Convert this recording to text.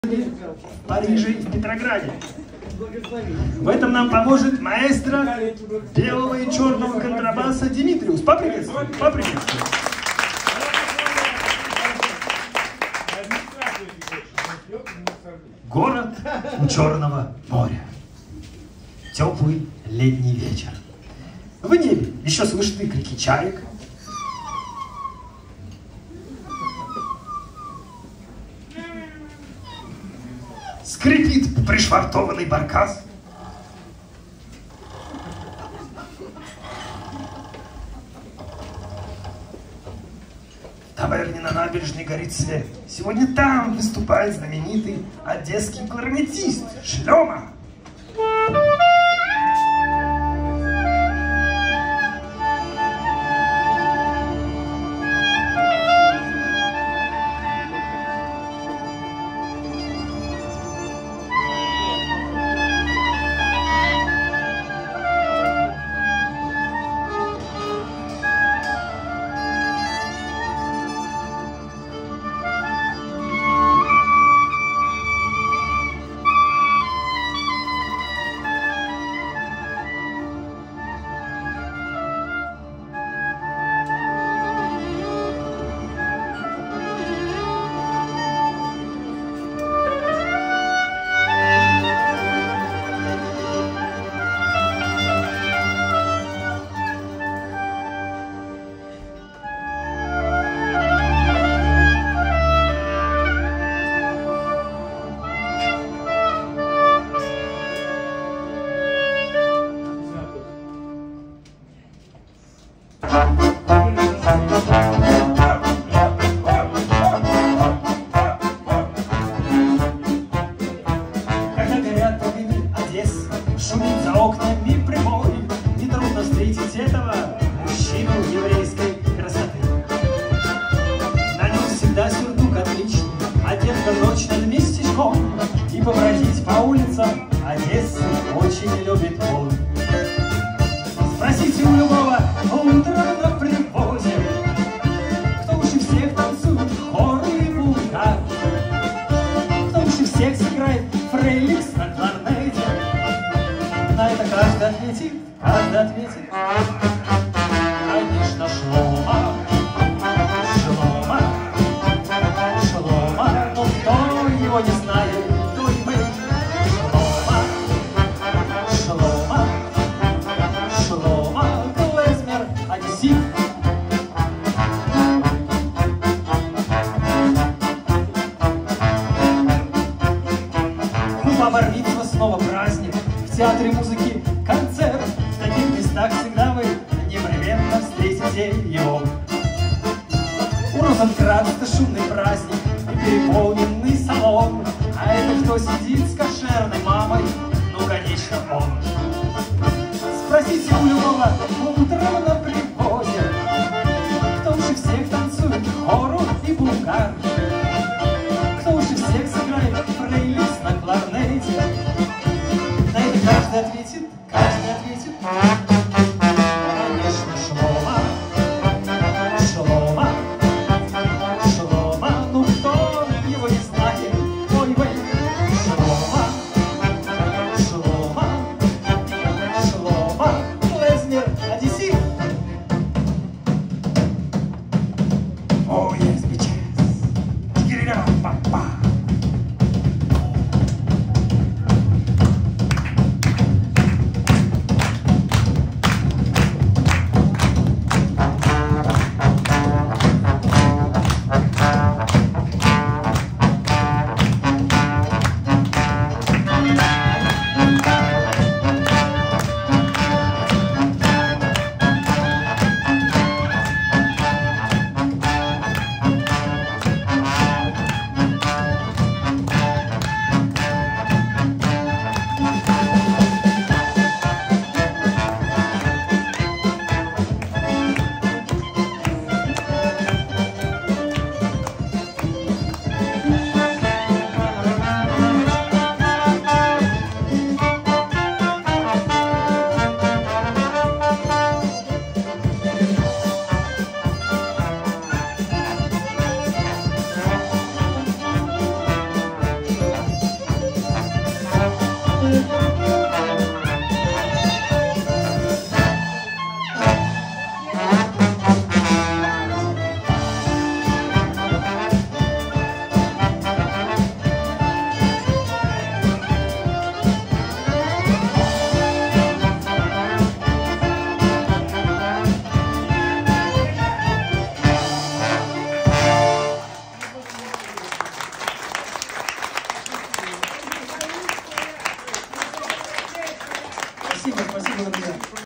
в Париже и в Петрограде. В этом нам поможет маэстро белого и черного контрабаса Димитриус. Поприветствуем, поприветствуем. Город у Черного моря. Теплый летний вечер. В небе еще слышны крики чаек. Скрипит пришвартованный баркас. В таверне на набережной горит свет. Сегодня там выступает знаменитый одесский кларнетист Шлема. Шумит за окнами прямой, нетрудно встретить этого мужчину еврейской красоты. На нем всегда сюртук отличный, одет как ночь над местечком, и побродить по улицам Одессы очень любит он. Спросите у любого утра на привозе, кто лучше всех танцует хоры и вулкан, кто лучше всех сыграет фрейликс на кларнете. На это каждый ответит, конечно, Шлома, Шлома, Шлома, но кто его не знает, то и мы. Шлома, Шлома, Шлома, клезмер, одессит. Бар-мицва снова праздник, в театре музыки концерт. В таких местах всегда вы непременно встретите его. У Розенкранца шумный праздник и переполнен